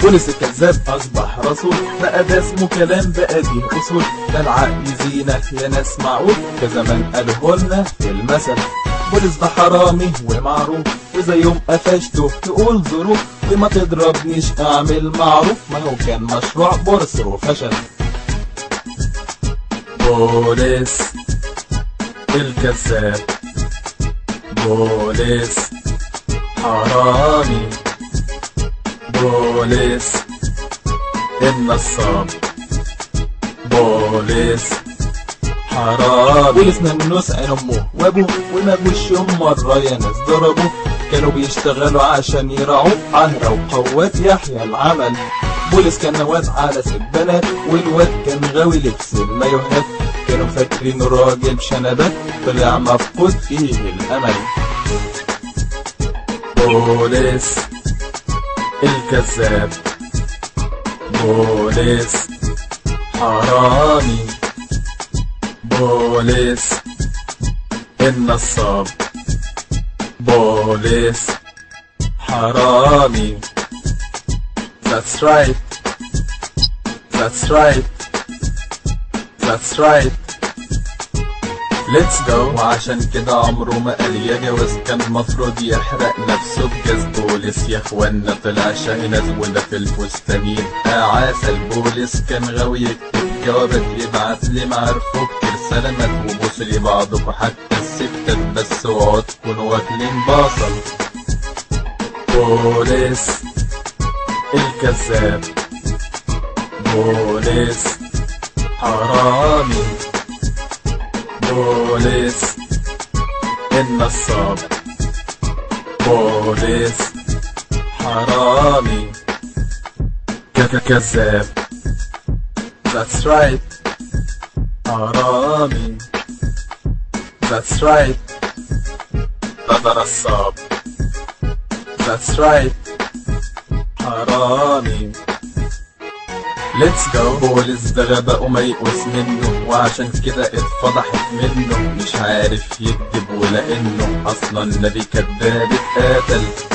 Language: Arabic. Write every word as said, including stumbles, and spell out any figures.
بوليس الكذاب اصبح رسول، بقى ده اسمه كلام، بقى دي اصول، ده العقل زينة يا ناس معقول، كزمان قالوه لنا في المثل. بوليس ده حرامي ومعروف، وزي يوم قفشته تقول ظروف، وما تضربنيش اعمل معروف، ما هو كان مشروع بورس وفشل. بوليس الكذاب، بوليس حرامي، بوليس النصاب، بوليس حرامي. بوليس ننوس عين امه وابوه، وما جوش يوم مره يا ناس ضربوه، كانوا بيشتغلوا عشان يرعوه، عهرة وقوات يحيى العمل. بوليس كان واد على سبانات، والواد كان غاوي لبس المايوهات، كانوا فاكرينه راجل بشنبات، طلع مفقود فيه الامل. بوليس الكذاب، بوليس حرامي، بوليس النصاب، بوليس حرامي. That's right, that's right, that's right. Let's go. وعشان كده عمره ما قال يا جواز، كان مفروض يحرق نفسه بجاز. بوليس يا اخوانا طلع شاهنات، وده في الفستان يبقى عسل. بوليس كان غاوي يكتب جوابات، يبعت لي معارفه كتير سلامات، وبوسوا لي بعضكوا حتى الستات، بس اوعوا تكونوا واكلين بصل. بوليس الكذاب، بوليس حرامي، بوليس النصاب، بوليس حرامي. كذاب، that's right. حرامي، that's right. ده نصاب، that's right. حرامي. Let's go. بوليس ده غباء وما يقوس منه، وعشان كده اتفضحت منه، مش عارف يكذب ولانه اصلا نبي كذاب اتقتل.